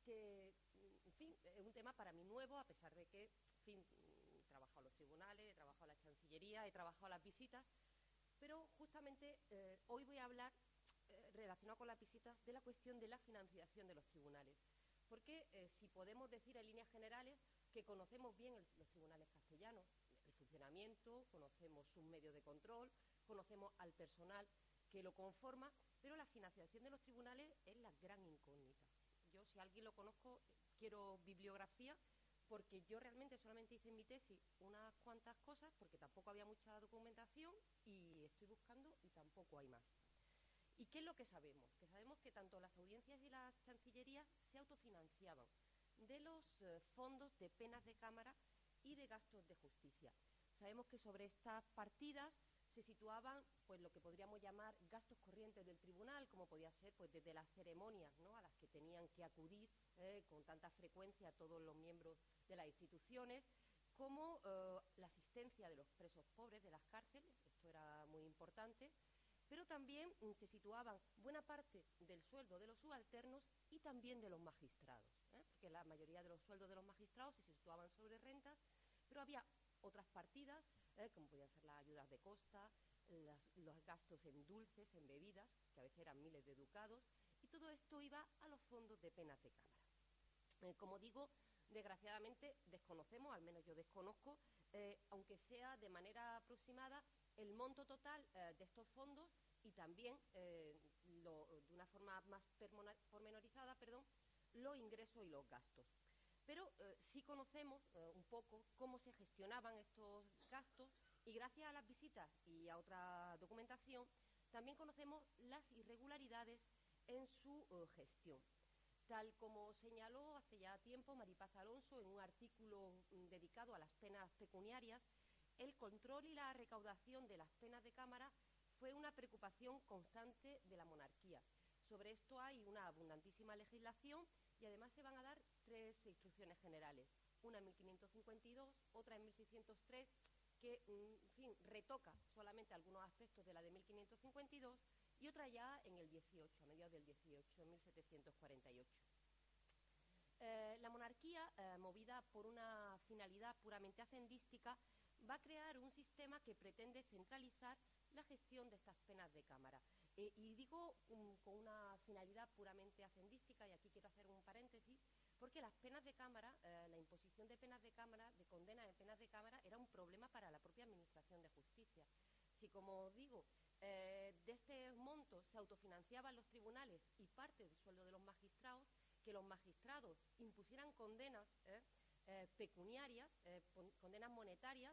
que, en fin, es un tema para mí nuevo, a pesar de que, en fin, he trabajado en los tribunales, he trabajado en la Chancillería, he trabajado en las visitas, pero justamente hoy voy a hablar, relacionado con las visitas, de la cuestión de la financiación de los tribunales. Porque si podemos decir en líneas generales que conocemos bien los tribunales castellanos, el funcionamiento, conocemos sus medios de control, conocemos al personal que lo conforma, pero la financiación de los tribunales es la gran incógnita. Yo, si alguien lo conozco, quiero bibliografía, porque yo realmente solamente hice en mi tesis unas cuantas cosas, porque tampoco había mucha documentación, y estoy buscando y tampoco hay más. ¿Y qué es lo que sabemos? Que sabemos que tanto las audiencias y las chancillerías se autofinanciaban de los fondos de penas de cámara y de gastos de justicia. Sabemos que sobre estas partidas se situaban pues lo que podríamos llamar gastos corrientes del tribunal, como podía ser pues desde las ceremonias, ¿no?, a las que tenían que acudir con tanta frecuencia todos los miembros de las instituciones, como la asistencia de los presos pobres de las cárceles, esto era muy importante, pero también se situaban buena parte del sueldo de los subalternos y también de los magistrados, porque la mayoría de los sueldos de los magistrados se situaban sobre rentas, pero había otras partidas, como podían ser las ayudas de costa, los gastos en dulces, en bebidas, que a veces eran miles de ducados, y todo esto iba a los fondos de penas de cámara. Como digo, desgraciadamente desconocemos, al menos yo desconozco, aunque sea de manera aproximada, el monto total de estos fondos y también, de una forma más pormenorizada, los ingresos y los gastos. Pero sí conocemos un poco cómo se gestionaban estos gastos y gracias a las visitas y a otra documentación también conocemos las irregularidades en su gestión. Tal como señaló hace ya tiempo Maripaz Alonso en un artículo dedicado a las penas pecuniarias, el control y la recaudación de las penas de cámara fue una preocupación constante de la monarquía. Sobre esto hay una abundantísima legislación y además se van a dar 3 instrucciones generales, una en 1552, otra en 1603, que, en fin, retoca solamente algunos aspectos de la de 1552, y otra ya en el 18, a mediados del 18, en 1748. La monarquía, movida por una finalidad puramente hacendística, va a crear un sistema que pretende centralizar la gestión de estas penas de cámara. Y digo con una finalidad puramente hacendística, y aquí quiero hacer un paréntesis, porque las penas de cámara, la imposición de penas de cámara, de condenas en penas de cámara, era un problema para la propia Administración de Justicia. Si, como digo, de este monto se autofinanciaban los tribunales y parte del sueldo de los magistrados, que los magistrados impusieran condenas pecuniarias, condenas monetarias,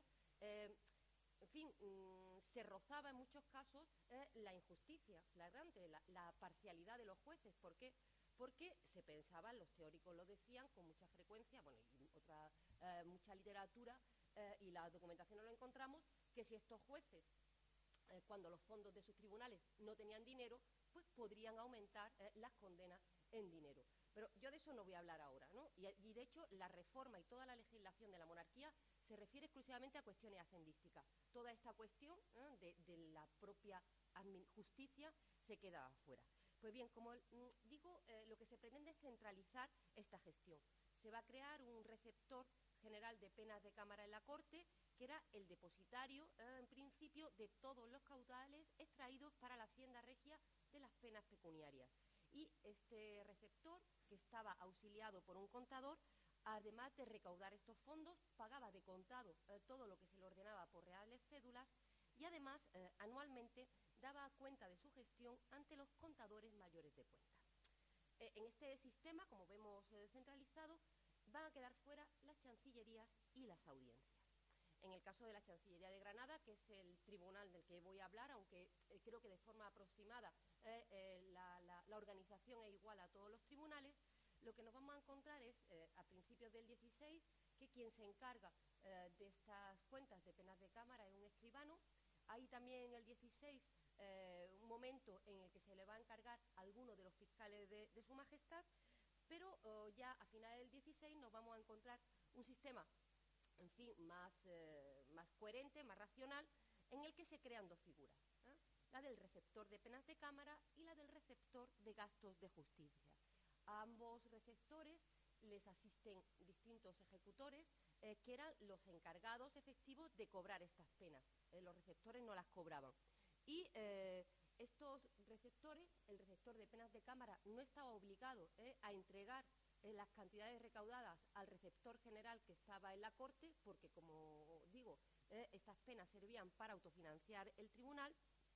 en fin, se rozaba en muchos casos la injusticia flagrante, la parcialidad de los jueces. ¿Por qué? Porque se pensaban, los teóricos lo decían con mucha frecuencia, bueno, y mucha literatura y la documentación no lo encontramos, que si estos jueces, cuando los fondos de sus tribunales no tenían dinero, pues podrían aumentar las condenas en dinero. Pero yo de eso no voy a hablar ahora, ¿no? Y de hecho, la reforma y toda la legislación de la monarquía se refiere exclusivamente a cuestiones hacendísticas. Toda esta cuestión de la propia justicia se queda fuera. Pues bien, como digo, lo que se pretende es centralizar esta gestión. Se va a crear un receptor general de penas de cámara en la Corte, que era el depositario, en principio, de todos los caudales extraídos para la Hacienda Regia de las penas pecuniarias. Y este receptor, que estaba auxiliado por un contador, además de recaudar estos fondos, pagaba de contado todo lo que se le ordenaba por reales cédulas y además anualmente daba cuenta de su gestión ante los contadores mayores de cuenta. En este sistema, como vemos centralizado, van a quedar fuera las chancillerías y las audiencias. En el caso de la Chancillería de Granada, que es el tribunal del que voy a hablar, aunque creo que de forma aproximada la organización es igual a todos los tribunales, lo que nos vamos a encontrar es, a principios del 16, que quien se encarga de estas cuentas de penas de cámara es un escribano. Hay también en el 16 un momento en el que se le va a encargar a alguno de los fiscales de Su Majestad, pero ya a finales del 16 nos vamos a encontrar un sistema, en fin, más coherente, más racional, en el que se crean 2 figuras, la del receptor de penas de cámara y la del receptor de gastos de justicia. A ambos receptores les asisten distintos ejecutores que eran los encargados efectivos de cobrar estas penas. Los receptores no las cobraban. Y estos receptores, el receptor de penas de cámara, no estaba obligado a entregar las cantidades recaudadas al receptor general que estaba en la corte, porque, como digo, estas penas servían para autofinanciar el tribunal,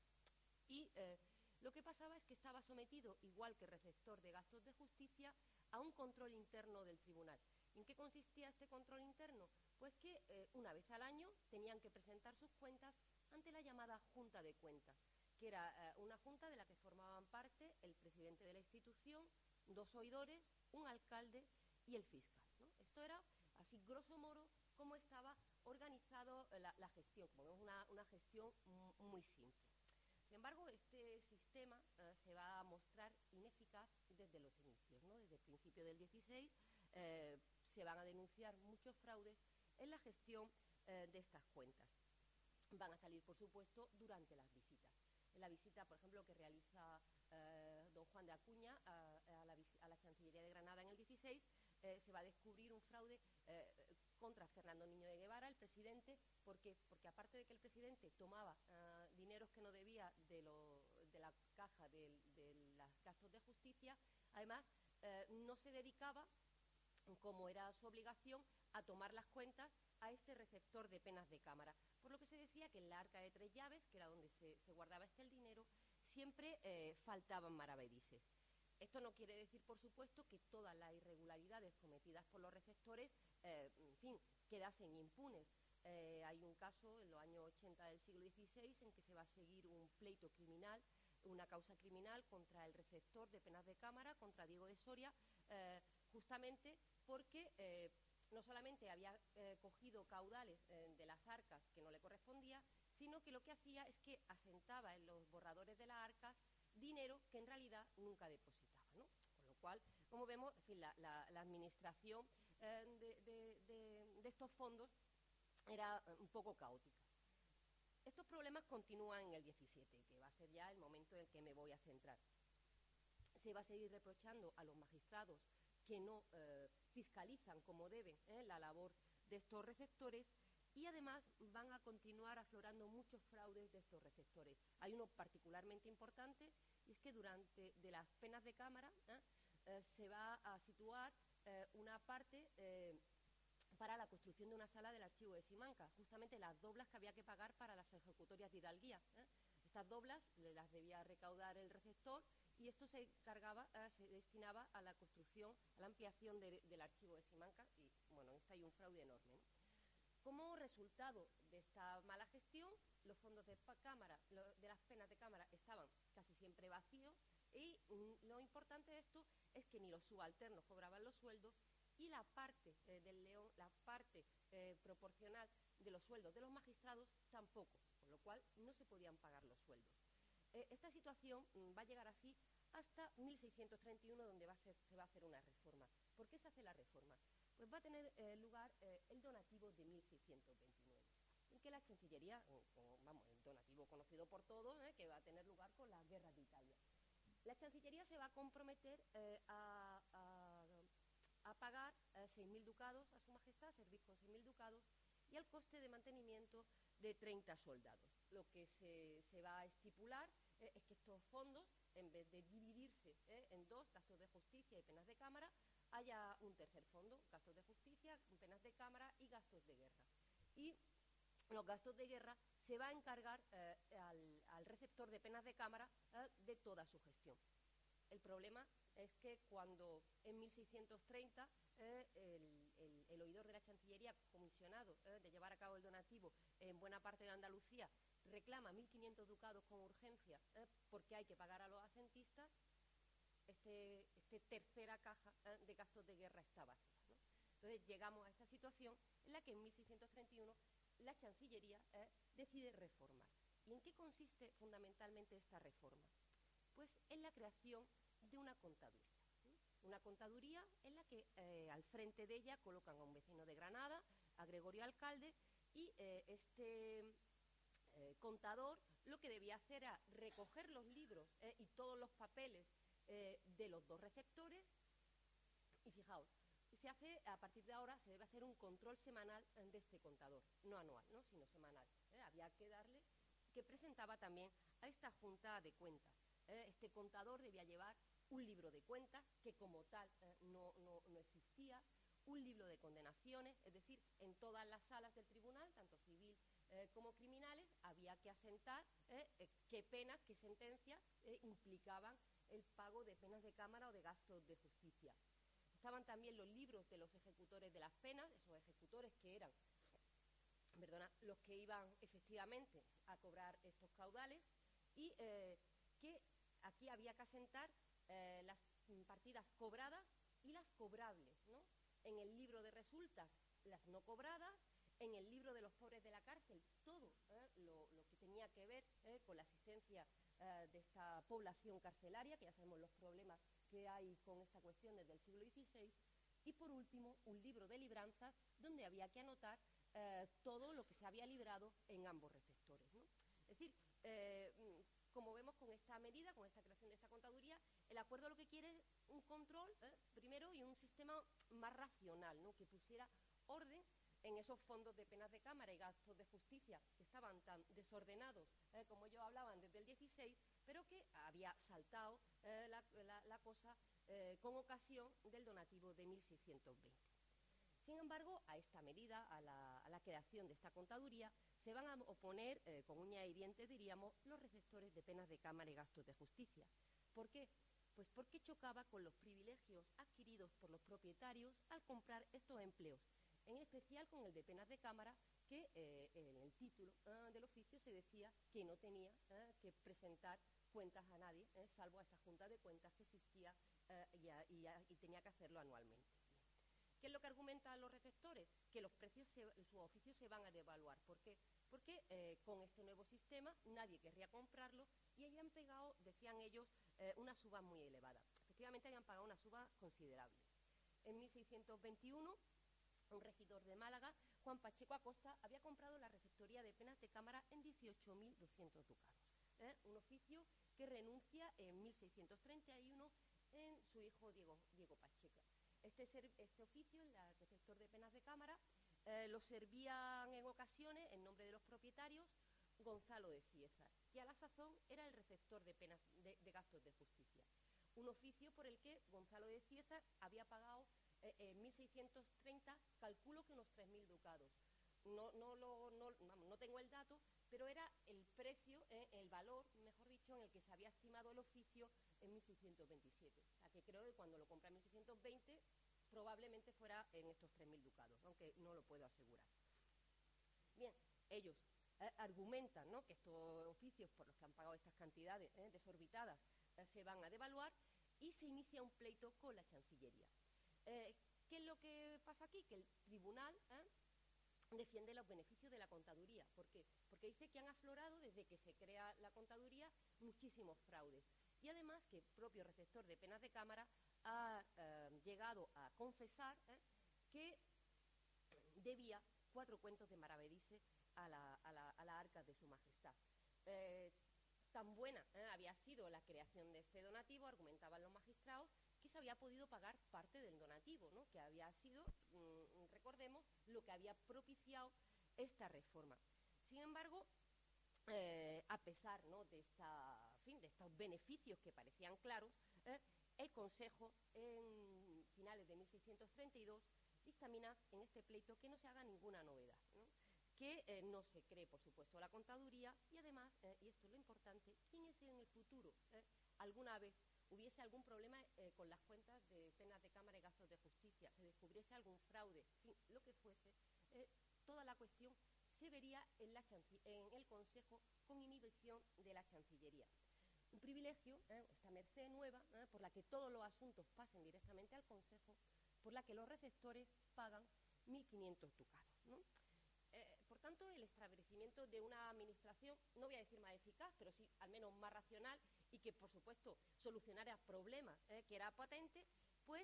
y lo que pasaba es que estaba sometido, igual que el receptor de gastos de justicia, a un control interno del tribunal. ¿En qué consistía este control interno? Pues que una vez al año tenían que presentar sus cuentas ante la llamada Junta de Cuentas, que era una junta de la que formaban parte el presidente de la institución, 2 oidores, un alcalde y el fiscal, ¿no? Esto era, así grosso modo, cómo estaba organizado la gestión, como vemos, una gestión muy simple. Sin embargo, este sistema se va a mostrar ineficaz desde los inicios, ¿no? Desde el principio del 16 se van a denunciar muchos fraudes en la gestión de estas cuentas. Van a salir, por supuesto, durante las visitas. En la visita, por ejemplo, que realiza don Juan de Acuña a la Chancillería de Granada en el 16, se va a descubrir un fraude contra Fernando Niño de Guevara, el presidente, porque aparte de que el presidente tomaba dineros que no debía de la caja de los gastos de justicia, además no se dedicaba, como era su obligación, a tomar las cuentas a este receptor de penas de cámara. Por lo que se decía que en la arca de 3 llaves, que era donde se guardaba el dinero, siempre faltaban maravedises. Esto no quiere decir, por supuesto, que todas las irregularidades cometidas por los receptores, en fin, quedasen impunes. Hay un caso en los años 80 del siglo XVI en que se va a seguir un pleito criminal, una causa criminal contra el receptor de penas de cámara, contra Diego de Soria, justamente porque no solamente había cogido caudales de las arcas que no le correspondía, sino que lo que hacía es que asentaba en los borradores de las arcas dinero que en realidad nunca depositaba, ¿no? Con lo cual, como vemos, en fin, la administración de estos fondos era un poco caótica. Estos problemas continúan en el 17, que va a ser ya el momento en que me voy a centrar. Se va a seguir reprochando a los magistrados que no fiscalizan como deben la labor de estos receptores, y además van a continuar aflorando muchos fraudes de estos receptores. Hay uno particularmente importante, y es que durante de las penas de cámara se va a situar una parte para la construcción de una sala del archivo de Simancas, justamente las doblas que había que pagar para las ejecutorias de hidalguía. Estas doblas las debía recaudar el receptor, y esto se destinaba a la construcción, a la ampliación del archivo de Simancas, y bueno, esto hay un fraude enorme, ¿no? Como resultado de esta mala gestión, los fondos de las penas de cámara estaban casi siempre vacíos, y lo importante de esto es que ni los subalternos cobraban los sueldos, y la parte del león, la parte proporcional de los sueldos de los magistrados tampoco, con lo cual no se podían pagar los sueldos. Esta situación va a llegar así hasta 1631, donde se va a hacer una reforma. ¿Por qué se hace la reforma? Pues va a tener lugar el donativo de 1629, en que la Chancillería, el donativo conocido por todos, que va a tener lugar con las guerras de Italia. La Chancillería se va a comprometer a pagar 6.000 ducados a su majestad, a servir con 6.000 ducados, y al coste de mantenimiento de 30 soldados. Lo que se va a estipular es que estos fondos, en vez de dividirse en dos, gastos de justicia y penas de cámara, haya un tercer fondo, gastos de justicia, penas de cámara y gastos de guerra. Y los gastos de guerra se va a encargar al receptor de penas de cámara de toda su gestión. El problema es que cuando en 1630 el oidor de la Chancillería, comisionado de llevar a cabo el donativo en buena parte de Andalucía, reclama 1.500 ducados con urgencia porque hay que pagar a los asentistas, esta tercera caja de gastos de guerra está vacía, ¿no? Entonces llegamos a esta situación en la que en 1631 la Chancillería decide reformar. ¿Y en qué consiste fundamentalmente esta reforma? Pues en la creación de una contaduría. Una contaduría en la que al frente de ella colocan a un vecino de Granada, a Gregorio Alcalde, y este contador lo que debía hacer era recoger los libros y todos los papeles de los dos receptores, Y fijaos, se hace, a partir de ahora, se debe hacer un control semanal de este contador, no anual, ¿no?, sino semanal. Había que darle, que presentaba también a esta Junta de Cuentas. Este contador debía llevar un libro de cuentas, que como tal no existía, un libro de condenaciones, es decir, en todas las salas del tribunal, tanto civil como criminales, había que asentar qué penas, qué sentencias implicaban el pago de penas de cámara o de gastos de justicia. Estaban también los libros de los ejecutores de las penas, esos ejecutores que eran, los que iban efectivamente a cobrar estos caudales, y que aquí había que asentar las partidas cobradas y las cobrables, ¿no? En el libro de resultas, las no cobradas; en el libro de los pobres de la cárcel, todo lo que tenía que ver con la asistencia de esta población carcelaria, que ya sabemos los problemas que hay con esta cuestión desde el siglo XVI; y por último, un libro de libranzas, donde había que anotar todo lo que se había librado en ambos receptores, ¿no? Es decir, como vemos con esta medida, con esta creación de esta contaduría, el acuerdo lo que quiere es un control, primero, y un sistema más racional, ¿no?, que pusiera orden en esos fondos de penas de cámara y gastos de justicia que estaban tan desordenados, como ellos hablaban, desde el 16, pero que había saltado la cosa con ocasión del donativo de 1620. Sin embargo, a esta medida, a la creación de esta contaduría, se van a oponer, con uñas y dientes diríamos, los receptores de penas de cámara y gastos de justicia. ¿Por qué? Pues porque chocaba con los privilegios adquiridos por los propietarios al comprar estos empleos, en especial con el de penas de cámara, que en el título del oficio se decía que no tenía que presentar cuentas a nadie, salvo a esa Junta de Cuentas que existía y tenía que hacerlo anualmente. ¿Qué es lo que argumentan los receptores? Que los precios, sus oficios se van a devaluar. ¿Por qué? Porque con este nuevo sistema nadie querría comprarlo y habían pagado, decían ellos, unas subas muy elevadas. Efectivamente, habían pagado unas subas considerables. En 1621, un regidor de Málaga, Juan Pacheco Acosta, había comprado la receptoría de penas de cámara en 18.200 ducados. Un oficio que renuncia en 1631 en su hijo Diego Pacheco. Este oficio, el receptor de penas de cámara, lo servían en ocasiones, en nombre de los propietarios, Gonzalo de Ciézar, que a la sazón era el receptor de penas de gastos de justicia. Un oficio por el que Gonzalo de Ciézar había pagado en 1630, calculo que unos 3.000 ducados. No tengo el dato, pero era el precio, el valor, mejor dicho, en el que se había estimado el oficio en 1627. O sea, que creo que cuando lo compra en 1620 probablemente fuera en estos 3.000 ducados, aunque no lo puedo asegurar. Bien, ellos argumentan, ¿no?, que estos oficios por los que han pagado estas cantidades desorbitadas se van a devaluar, y se inicia un pleito con la Chancillería. ¿Qué es lo que pasa aquí? Que el tribunal defiende los beneficios de la contaduría. ¿Por qué? Porque dice que han aflorado, desde que se crea la contaduría, muchísimos fraudes. Y además que el propio receptor de penas de cámara ha llegado a confesar que debía 4 cuentos de Maravedice a la arca de su majestad. Tan buena había sido la creación de este donativo, argumentaban los magistrados, que se había podido pagar parte del donativo, ¿no?, que había sido, recordemos, lo que había propiciado esta reforma. Sin embargo, a pesar, ¿no?, de estos beneficios que parecían claros, el Consejo, en finales de 1632, dictamina en este pleito que no se haga ninguna novedad, ¿no?, que no se cree, por supuesto, la contaduría, y además, y esto es lo importante, quién es en el futuro, alguna vez hubiese algún problema con las cuentas de penas de cámara y gastos de justicia, se descubriese algún fraude, en fin, lo que fuese, toda la cuestión se vería en el Consejo con inhibición de la Chancillería. Un privilegio, esta merced nueva, por la que todos los asuntos pasen directamente al Consejo, por la que los receptores pagan 1.500 ducados, ¿no? Por tanto, el establecimiento de una administración, no voy a decir más eficaz, pero sí al menos más racional, y que, por supuesto, solucionara problemas que era patente, pues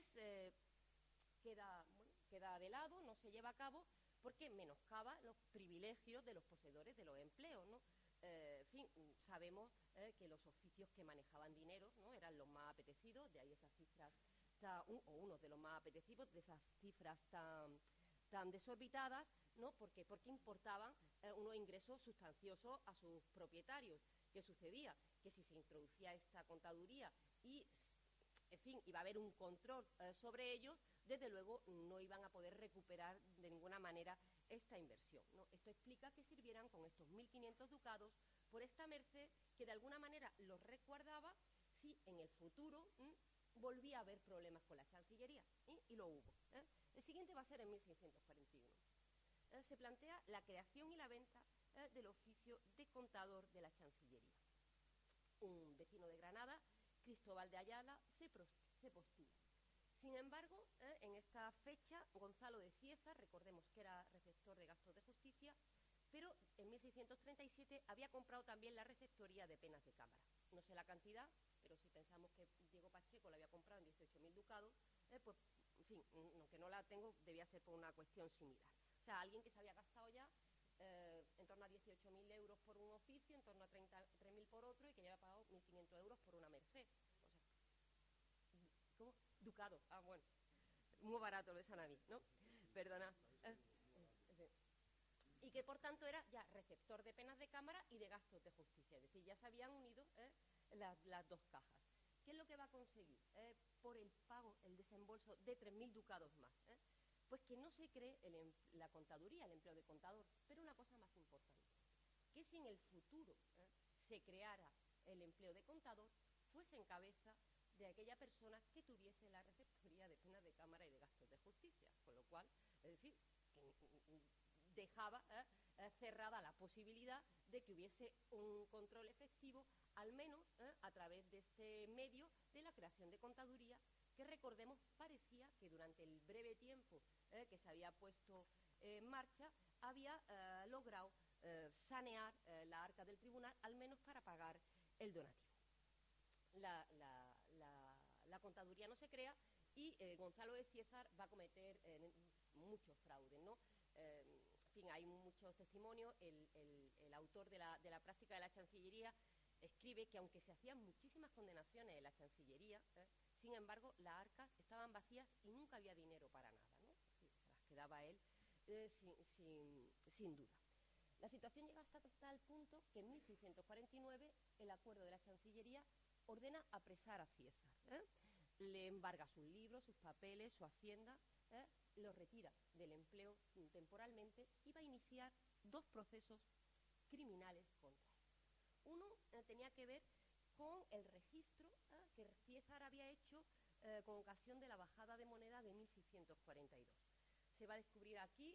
queda de lado, no se lleva a cabo, porque menoscaba los privilegios de los poseedores de los empleos, ¿no? En fin, sabemos que los oficios que manejaban dinero, ¿no?, eran los más apetecidos, de ahí esas cifras o uno de los más apetecidos, de esas cifras tan desorbitadas, ¿no? Porque importaban unos ingresos sustanciosos a sus propietarios. ¿Qué sucedía? Que si se introducía esta contaduría y, en fin, iba a haber un control sobre ellos, desde luego no iban a poder recuperar de ninguna manera esta inversión, ¿no? Esto explica que sirvieran con estos 1.500 ducados por esta merced que de alguna manera los resguardaba si en el futuro volvía a haber problemas con la Chancillería, y lo hubo. El siguiente va a ser en 1641. Se plantea la creación y la venta del oficio de contador de la Chancillería. Un vecino de Granada, Cristóbal de Ayala, se postula. Sin embargo, en esta fecha, Gonzalo de Cieza, recordemos que era receptor de gastos de justicia, pero en 1637 había comprado también la receptoría de penas de cámara. No sé la cantidad, pero si pensamos que Diego Pacheco la había comprado en 18.000 ducados, pues, en fin, aunque no la tengo, debía ser por una cuestión similar. O sea, alguien que se había gastado ya en torno a 18.000 euros por un oficio, en torno a 33.000 por otro, y que ya había pagado 1.500 euros por una merced. O sea, ¿cómo? Ducado. Ah, bueno. Muy barato lo de San Amí, ¿no? Perdona. Y que por tanto era ya receptor de penas de cámara y de gastos de justicia. Es decir, ya se habían unido las dos cajas. ¿Qué es lo que va a conseguir por el pago, el desembolso de 3.000 ducados más? Pues que no se cree la contaduría, el empleo de contador, pero una cosa más importante, que si en el futuro se creara el empleo de contador, fuese en cabeza de aquella persona que tuviese la receptoría de penas de cámara y de gastos de justicia, con lo cual, es decir, que dejaba cerrada la posibilidad de que hubiese un control efectivo, al menos a través de este medio de la creación de contaduría, que recordemos parecía que durante el breve tiempo que se había puesto en marcha había logrado sanear la arca del tribunal, al menos para pagar el donativo. La contaduría no se crea y Gonzalo de Cieza va a cometer muchos fraudes, ¿no? En fin, hay muchos testimonios. El autor de la práctica de la Chancillería escribe que aunque se hacían muchísimas condenaciones en la Chancillería, sin embargo, las arcas estaban vacías y nunca había dinero para nada, ¿no? Se las quedaba él sin duda. La situación llega hasta tal punto que en 1649 el acuerdo de la Chancillería ordena apresar a Cieza. Le embarga sus libros, sus papeles, su hacienda, lo retira del empleo temporalmente y va a iniciar dos procesos criminales contra él. Uno tenía que ver con el registro que Cieza había hecho con ocasión de la bajada de moneda de 1642. Se va a descubrir aquí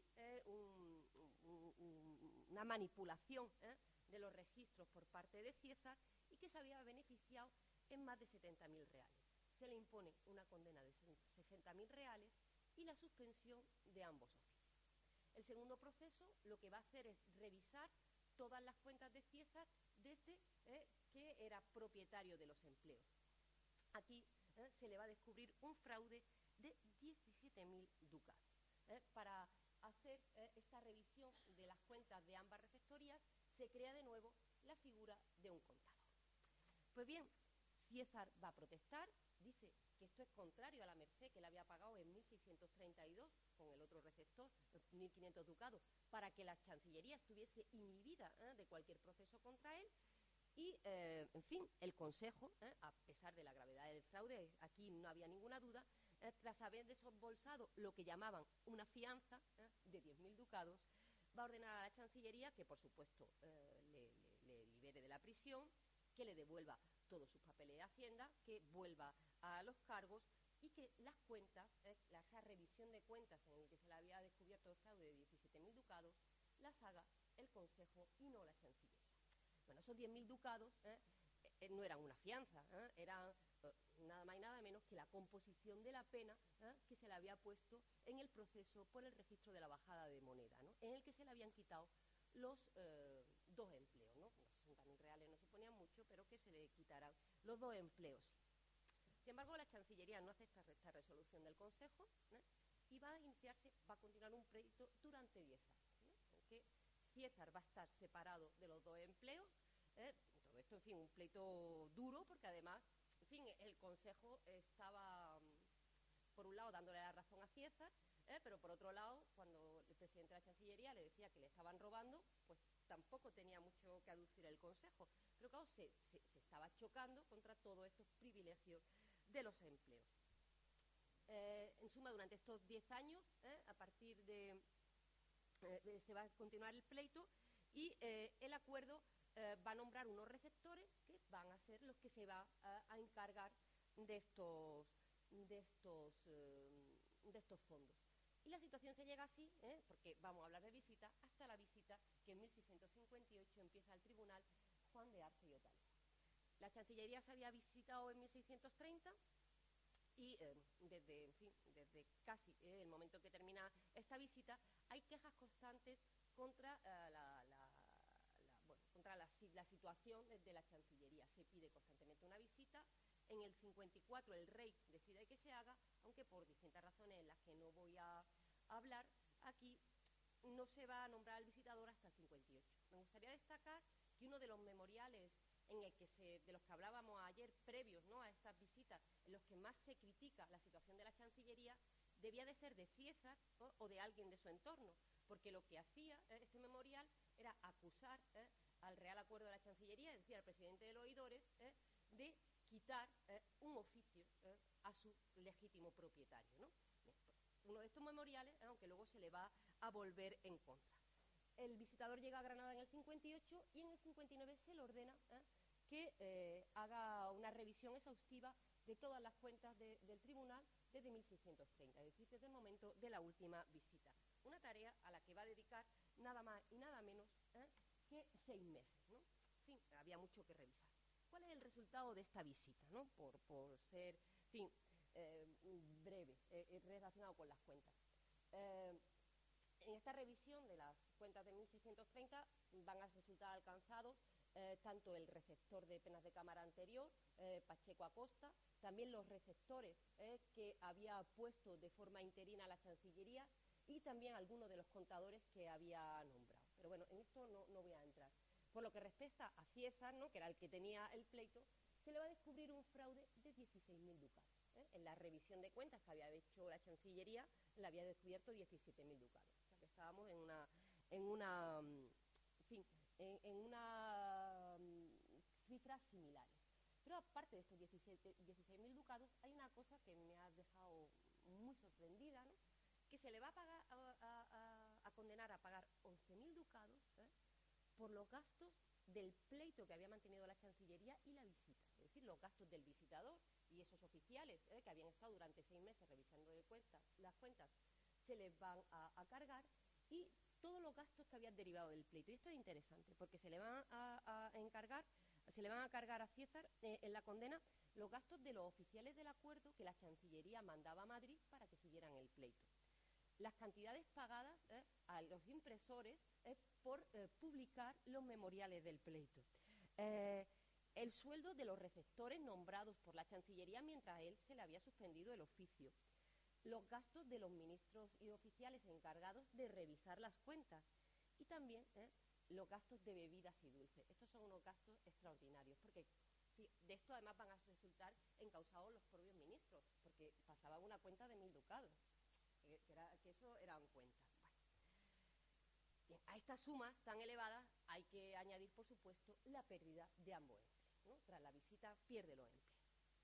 una manipulación de los registros por parte de Cieza y que se había beneficiado en más de 70.000 reales. Se le impone una condena de 60.000 reales y la suspensión de ambos oficios. El segundo proceso lo que va a hacer es revisar todas las cuentas de Cieza desde que era propietario de los empleos. Aquí se le va a descubrir un fraude de 17.000 ducados. Para hacer esta revisión de las cuentas de ambas receptorías, se crea de nuevo la figura de un contador. Pues bien, Cieza va a protestar, dice que esto es contrario a la merced que le había pagado en 1632 con el otro receptor, 1.500 ducados, para que la Chancillería estuviese inhibida de cualquier proceso contra él. Y, en fin, el Consejo, a pesar de la gravedad del fraude, aquí no había ninguna duda, tras haber desembolsado lo que llamaban una fianza de 10.000 ducados, va a ordenar a la Chancillería que, por supuesto, le libere de la prisión, que le devuelva todos sus papeles de Hacienda, que vuelva a los cargos y que las cuentas, esa revisión de cuentas en el que se le había descubierto el fraude de 17.000 ducados, las haga el Consejo y no la Chancillería. Bueno, esos 10.000 ducados no eran una fianza, eran nada más y nada menos que la composición de la pena que se le había puesto en el proceso por el registro de la bajada de moneda, ¿no? En el que se le habían quitado los dos empleos, ¿no? Los 60.000 reales no suponían mucho, pero que se le quitaran los dos empleos. Sin embargo, la Chancillería no acepta esta resolución del Consejo y va a continuar un pleito durante 10 años, ¿no? En que Cieza va a estar separado de los dos empleos. Todo esto, en fin, un pleito duro, porque además, en fin, el Consejo estaba por un lado dándole la razón a Ciezar, pero por otro lado, cuando el presidente de la Chancillería le decía que le estaban robando, pues tampoco tenía mucho que aducir el Consejo. Pero claro, se estaba chocando contra todos estos privilegios de los empleos. En suma, durante estos 10 años, a partir de... se va a continuar el pleito y el acuerdo va a nombrar unos receptores que van a ser los que se va a encargar de estos fondos. Y la situación se llega así, porque vamos a hablar de visita, hasta la visita que en 1658 empieza el tribunal Juan de Arce y Otálora. La Chancillería se había visitado en 1630 y desde casi el momento que termina esta visita hay quejas constantes contra contra la situación de la Chancillería. Se pide constantemente una visita. En el 54 el rey decide que se haga, aunque por distintas razones en las que no voy a hablar aquí, no se va a nombrar al visitador hasta el 58. Me gustaría destacar que uno de los memoriales de los que hablábamos ayer, previos, ¿no?, a estas visitas, en los que más se critica la situación de la Chancillería, debía de ser de Ciezar, ¿no?, o de alguien de su entorno, porque lo que hacía este memorial era acusar al Real Acuerdo de la Chancillería, es decir, al presidente de los oidores, de quitar un oficio a su legítimo propietario, ¿no? Uno de estos memoriales, aunque luego se le va a volver en contra. El visitador llega a Granada en el 58 y en el 59 se le ordena que haga una revisión exhaustiva de todas las cuentas del tribunal desde 1630, es decir, desde el momento de la última visita. Una tarea a la que va a dedicar nada más y nada menos que 6 meses, ¿no? En fin, había mucho que revisar. ¿Cuál es el resultado de esta visita, ¿no? Por ser, en fin, breve, relacionado con las cuentas. En esta revisión de las cuentas de 1630 van a resultar alcanzados tanto el receptor de penas de cámara anterior, Pacheco Acosta, también los receptores que había puesto de forma interina la Chancillería y también algunos de los contadores que había nombrado. Pero bueno, en esto no voy a entrar. Por lo que respecta a Ciezar, ¿no?, que era el que tenía el pleito, se le va a descubrir un fraude de 16.000 ducados. En la revisión de cuentas que había hecho la Chancillería, le había descubierto 17.000 ducados. O sea que estábamos en una cifras similares. Pero aparte de estos 16.000 ducados, hay una cosa que me ha dejado muy sorprendida, ¿no?, que se le va a pagar a condenar a pagar 11.000 ducados por los gastos del pleito que había mantenido la Chancillería y la visita. Es decir, los gastos del visitador y esos oficiales que habían estado durante 6 meses revisando las cuentas se les van a cargar, y todos los gastos que habían derivado del pleito. Y esto es interesante porque se le van a cargar a Ciezar en la condena los gastos de los oficiales del acuerdo que la Chancillería mandaba a Madrid para que siguieran el pleito. Las cantidades pagadas a los impresores por publicar los memoriales del pleito. El sueldo de los receptores nombrados por la Chancillería mientras a él se le había suspendido el oficio. Los gastos de los ministros y oficiales encargados de revisar las cuentas. Y también los gastos de bebidas y dulces. Estos son unos gastos extraordinarios, porque de esto además van a resultar encausados los propios ministros, porque pasaban una cuenta de 1.000 ducados. Que eso eran cuentas. Bueno. Bien, a estas sumas tan elevadas hay que añadir, por supuesto, la pérdida de ambos empleos, ¿no? Tras la visita pierde los empleos.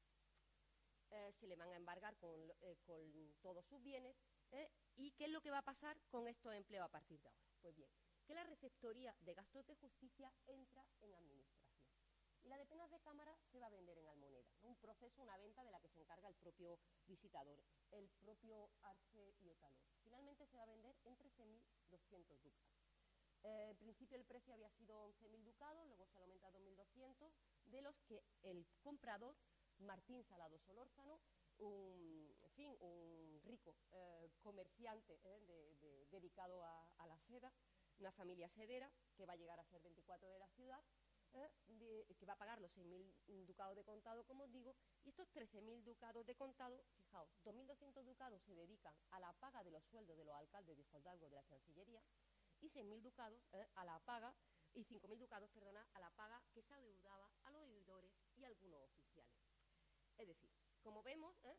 Se le van a embargar con todos sus bienes. ¿Y qué es lo que va a pasar con estos empleos a partir de ahora? Pues bien, que la receptoría de gastos de justicia entra en administración. Y la de penas de cámara se va a vender en almoneda, ¿no? Un proceso, una venta de la que se encarga el propio visitador, el propio Arce y Otálora. Finalmente se va a vender en 13.200 ducados. En principio el precio había sido 11.000 ducados, luego se lo aumenta a 2.200, de los que el comprador, Martín Salado Solórzano, un rico comerciante dedicado a la seda, una familia sedera que va a llegar a ser 24 de la ciudad, que va a pagar los 6.000 ducados de contado, como os digo, y estos 13.000 ducados de contado, fijaos, 2.200 ducados se dedican a la paga de los sueldos de los alcaldes de hidalgos de la Chancillería, y 6.000 ducados a la paga, y 5.000 ducados, perdona, a la paga que se adeudaba a los oidores y a algunos oficiales. Es decir, como vemos,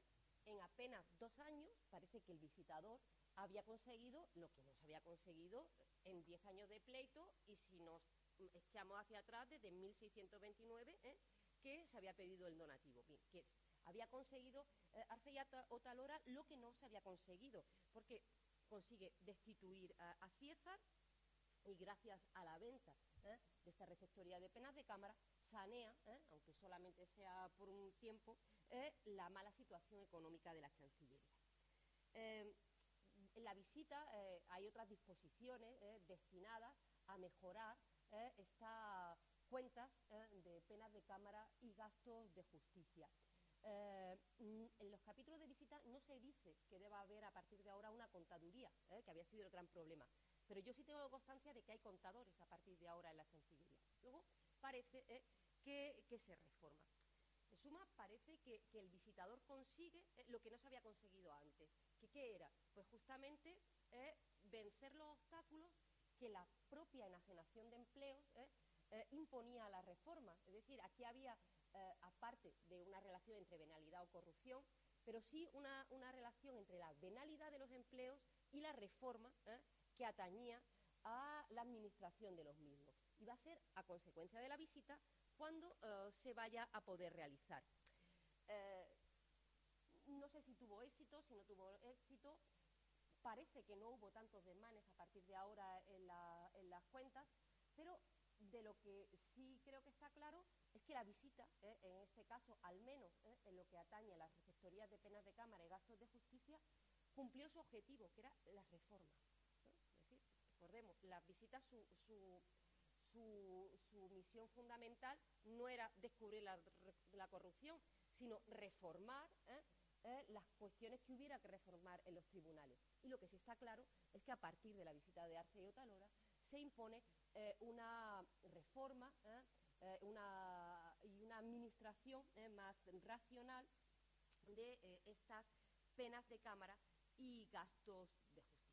en apenas 2 años parece que el visitador había conseguido lo que no se había conseguido en 10 años de pleito, y si nos echamos hacia atrás desde 1629, que se había pedido el donativo. Bien, que había conseguido Arce y Otalora lo que no se había conseguido, porque consigue destituir a Ciezar, y gracias a la venta de esta receptoría de penas de cámara, sanea, aunque solamente sea por un tiempo, la mala situación económica de la Chancillería. En la visita hay otras disposiciones destinadas a mejorar estas cuentas de penas de cámara y gastos de justicia. En los capítulos de visita no se dice que deba haber a partir de ahora una contaduría, que había sido el gran problema, pero yo sí tengo constancia de que hay contadores a partir de ahora en la Chancillería. Luego parece que se reforma. En suma, parece que el visitador consigue lo que no se había conseguido antes. ¿Qué era? Pues justamente vencer los obstáculos que la propia enajenación de empleos imponía a la reforma. Es decir, aquí había, aparte de una relación entre venalidad o corrupción, pero sí una relación entre la venalidad de los empleos y la reforma que atañía a la administración de los mismos. Y va a ser a consecuencia de la visita cuando se vaya a poder realizar. No sé si tuvo éxito, si no tuvo éxito. Parece que no hubo tantos desmanes a partir de ahora en las cuentas, pero de lo que sí creo que está claro es que la visita, en este caso, al menos en lo que atañe a las receptorías de penas de cámara y gastos de justicia, cumplió su objetivo, que era la reforma. Es decir, recordemos, las visitas, su misión fundamental no era descubrir la corrupción, sino reformar las cuestiones que hubiera que reformar en los tribunales. Y lo que sí está claro es que a partir de la visita de Arce y Otalora se impone una reforma y una administración más racional de estas penas de cámara y gastos de justicia.